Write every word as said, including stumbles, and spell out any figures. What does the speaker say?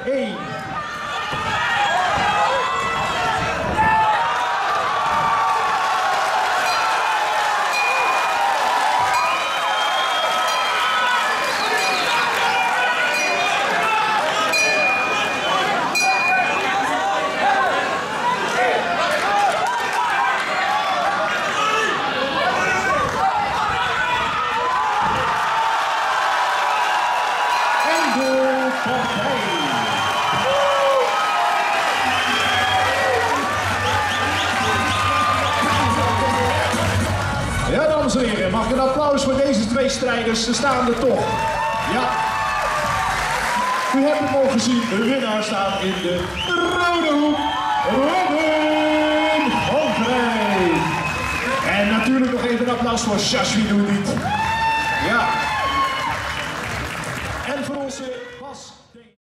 één. Ja, dames en heren, mag ik een applaus voor deze twee strijders? Ze staan er toch. Ja. U hebt het mogen zien, de winnaar staat in de rode hoek. Robin Hongrij. En natuurlijk nog even een applaus voor Shashvi Doedit. Ja. En voor onze Bas.